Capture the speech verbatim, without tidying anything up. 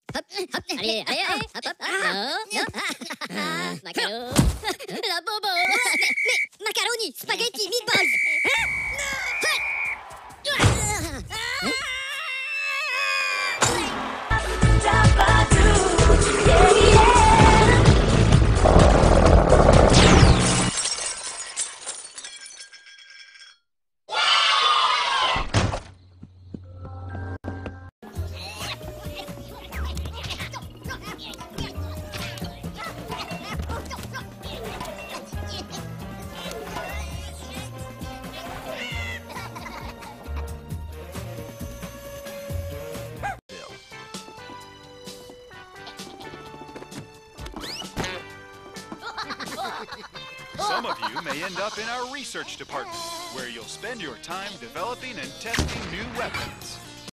Hop, hop, allez, allez, allez, hop, hop, non, non. Macaro. La bobo. Mais, mais, macaroni, spaghetti, meatballs. Some of you may end up in our research department, where you'll spend your time developing and testing new weapons.